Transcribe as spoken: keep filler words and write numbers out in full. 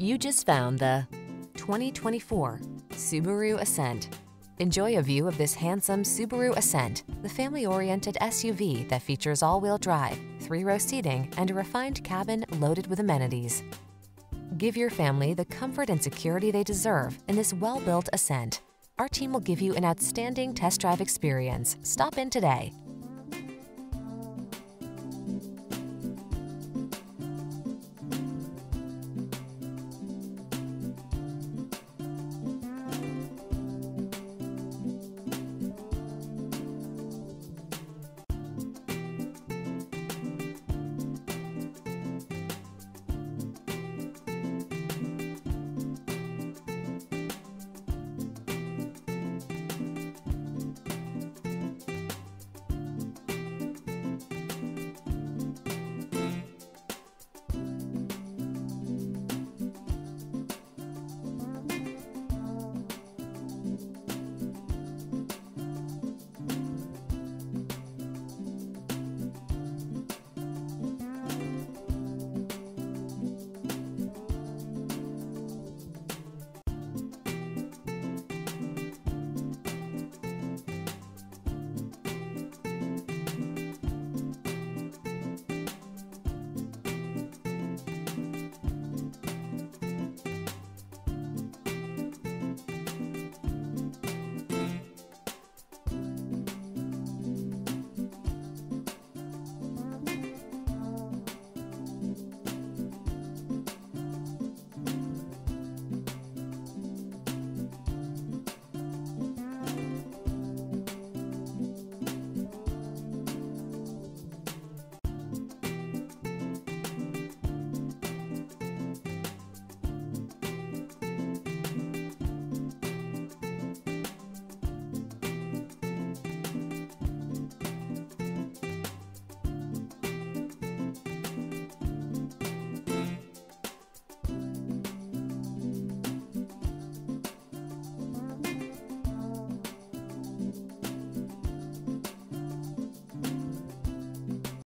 You just found the twenty twenty-four Subaru Ascent. Enjoy a view of this handsome Subaru Ascent, the family-oriented S U V that features all-wheel drive, three-row seating, and a refined cabin loaded with amenities. Give your family the comfort and security they deserve in this well-built Ascent. Our team will give you an outstanding test drive experience. Stop in today.